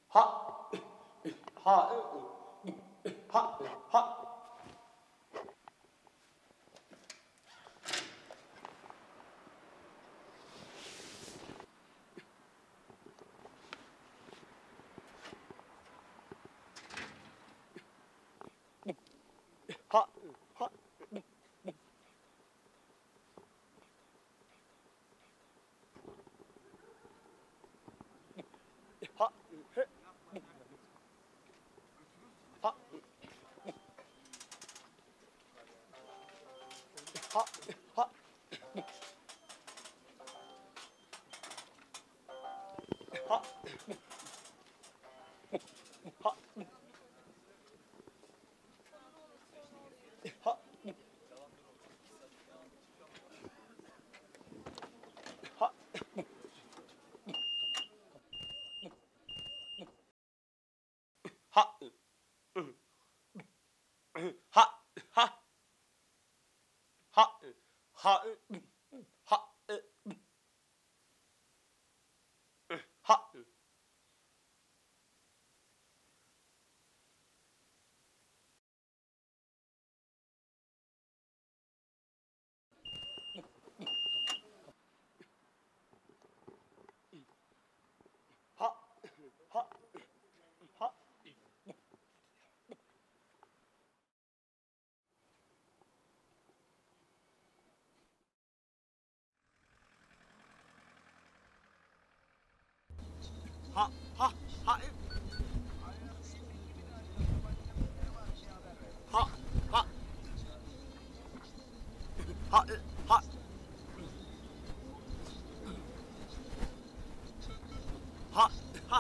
Ha ha ha ha. Ha ha. Ha he. Ha ha ha. Ha ha ha. Ha ha ha ha ha ha ha ha. Ha ha ha. Ha ha ha. Ha ha ha ha. Ha ha.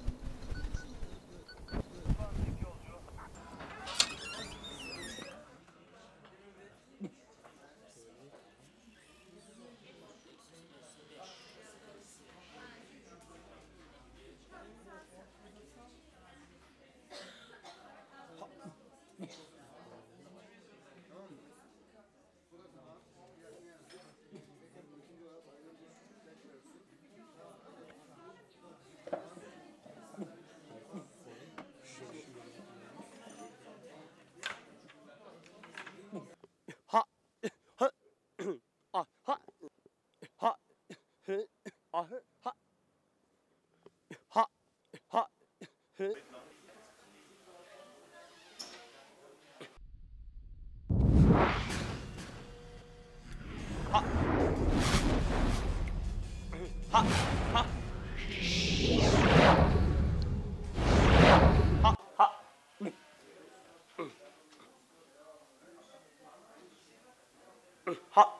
Ha ha ah ha ha he ah ha ha ha he. Ha ha ha ha ha. Ha